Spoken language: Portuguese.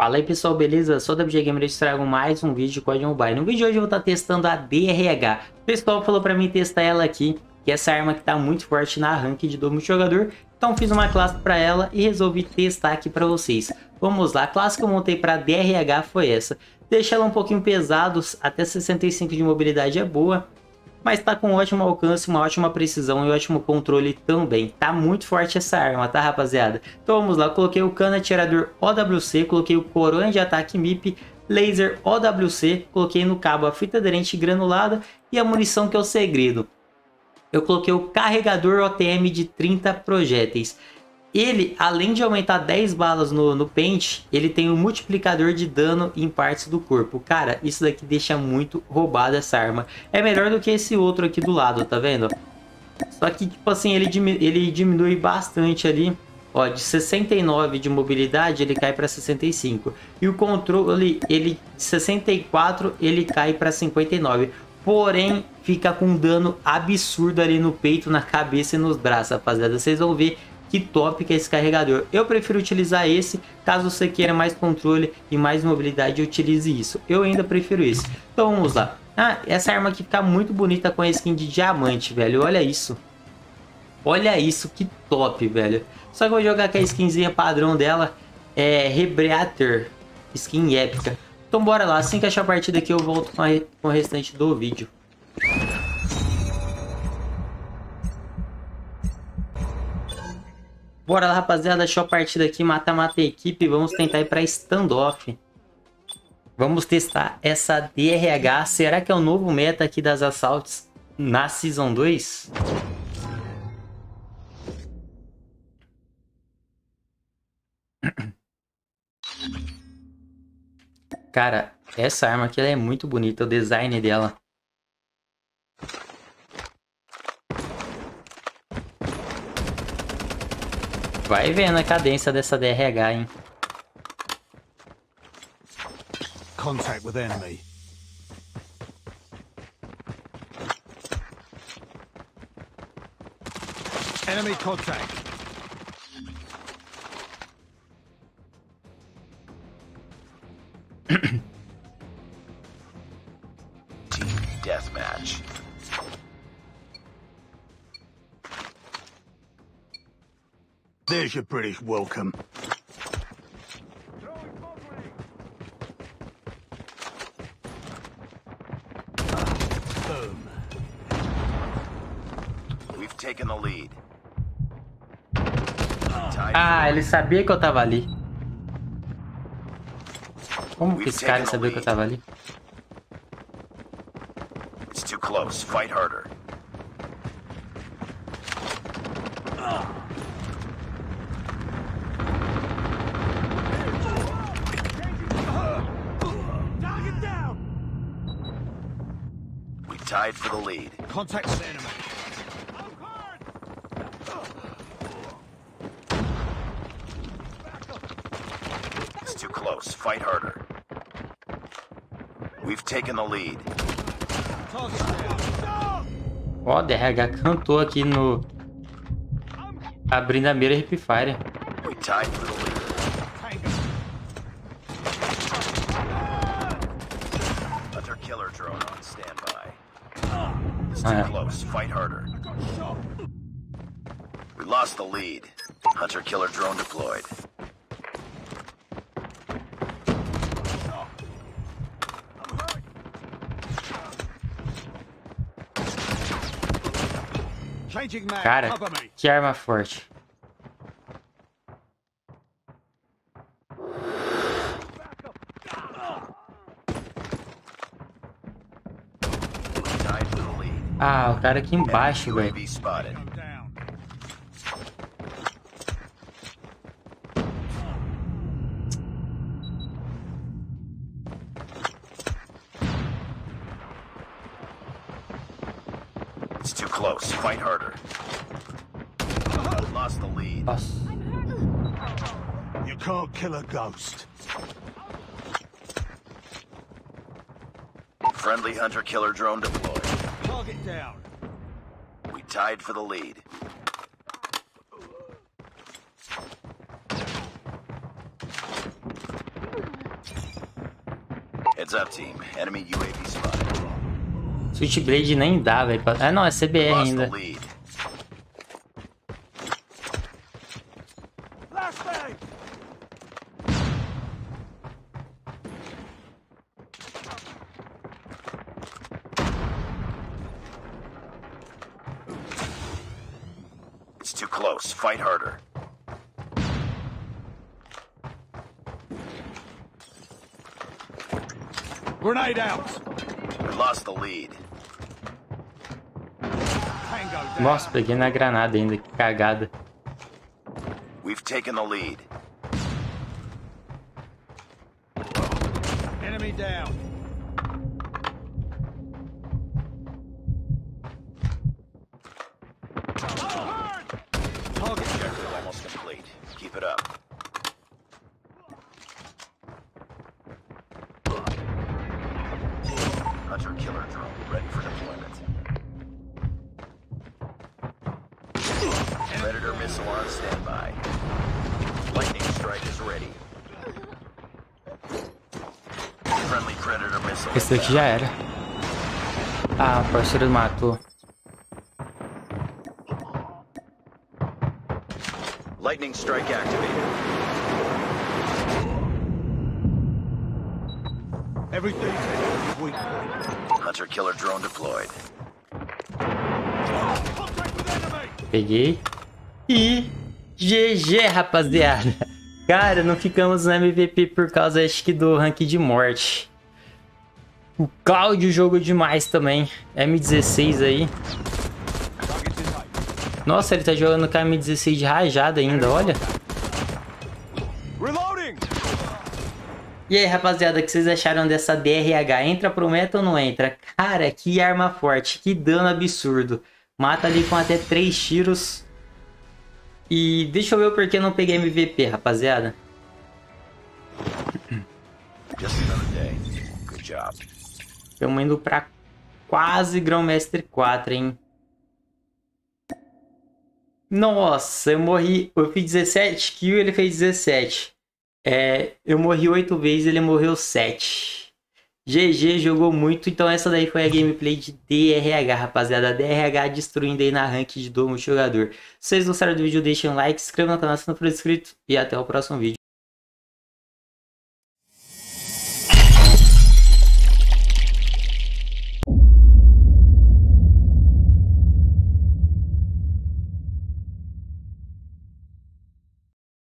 Fala aí pessoal, beleza? Sou da BG Gamer e trago mais um vídeo de COD Mobile. No vídeo de hoje eu vou estar testando a DRH. O pessoal falou pra mim testar ela aqui, que essa arma que tá muito forte na ranked do multijogador. Então fiz uma classe pra ela e resolvi testar aqui pra vocês. Vamos lá, a classe que eu montei pra DRH foi essa. Deixa ela um pouquinho pesado, até 65 de mobilidade é boa. Mas tá com um ótimo alcance, uma ótima precisão e um ótimo controle também. Tá muito forte essa arma, tá rapaziada? Então vamos lá, coloquei o cano atirador OWC, coloquei o coronha de ataque MIP, laser OWC, coloquei no cabo a fita aderente granulada e a munição que é o segredo. Eu coloquei o carregador OTM de 30 projéteis. Ele, além de aumentar 10 balas no pente, ele tem um multiplicador de dano em partes do corpo. Cara, isso daqui deixa muito roubada essa arma. É melhor do que esse outro aqui do lado, tá vendo? Só que, tipo assim, ele diminui bastante ali. Ó, de 69 de mobilidade, ele cai para 65. E o controle, ele de 64, ele cai para 59. Porém, fica com um dano absurdo ali no peito, na cabeça e nos braços, rapaziada. Vocês vão ver que top que é esse carregador. Eu prefiro utilizar esse, caso você queira mais controle e mais mobilidade, utilize isso. Eu ainda prefiro esse. Então vamos lá. Ah, essa arma aqui fica muito bonita com a skin de diamante, velho. Olha isso. Olha isso, que top, velho. Só que eu vou jogar com a skinzinha padrão dela, Rebreather, skin épica. Então bora lá, assim que achar a partida aqui eu volto com o restante do vídeo. Bora lá, rapaziada, achou a partida aqui, mata-mata a equipe, vamos tentar ir para standoff. Vamos testar essa DRH, será que é o novo meta aqui das assaltos na Season 2? Cara, essa arma aqui ela é muito bonita, o design dela. Vai vendo a cadência dessa DRH, hein? Contact with enemy. Enemy contact. Team deathmatch. There's your British welcome. Boom. We've taken the lead. Ah, ele sabia que eu tava ali. Como que esse cara sabia que eu tava ali? It's too close. Fight harder. We tied for the lead. Contact with enemy. It's too close. Fight harder. We've taken the lead. Ó, DRH cantou aqui no... abrindo a mira Hipfire. We tied for the lead. Hunter killer drone on standby. It's too close. Fight harder. We lost the lead. Hunter killer drone deployed. Changing mag. Cara, Cover me. que arma forte. Tied for the lead. Ah, o cara aqui embaixo, velho. UAV spotted. I'm down. It's too close. Fight harder. Lost the lead. Nossa. You can't kill a ghost. Friendly hunter killer drone deployed. Target down. We tied for the lead. Heads up, team. Enemy UAV spotted. Switchblade nem dá, velho. Ah, não, é CBR Lost ainda. the lead. Flashbang! It's too close. Fight harder. Grenade out! We lost the lead. Tango down. Nossa, peguei na granada ainda, que cagada. We've taken the lead. Enemy down. Target Objective almost complete. Keep it up. Hunter killer drone ready for deployment. Predator missile on standby. Lightning strike is ready. Friendly Predator missile. Esse daqui já era. Ah, o parceiro matou. Lightning strike activated. Everything weak point. Hunter killer drone deployed. Contact with enemy! Peguei. E GG, rapaziada. Cara, não ficamos no MVP por causa, acho que, do rank de morte. O Cláudio jogou demais também. M16 aí. Target in sight. Nossa, ele tá jogando com a M16 de rajada ainda, olha. Reloading! E aí, rapaziada, o que vocês acharam dessa DRH? Entra pro meta ou não entra? Cara, que arma forte, que dano absurdo. Mata ali com até 3 tiros. E deixa eu ver o porquê eu não peguei MVP, rapaziada. Just another day. Good job. Estamos indo pra quase Grão-Mestre 4, hein? Nossa, eu morri. Eu fiz 17 kills, ele fez 17. Eu morri 8 vezes, ele morreu 7. GG, jogou muito. Então essa daí foi a gameplay de DRH, rapaziada. A DRH destruindo aí na rank do multijogador. Se vocês gostaram do vídeo, deixem um like, se inscrevam no canal se não for inscrito. E até o próximo vídeo.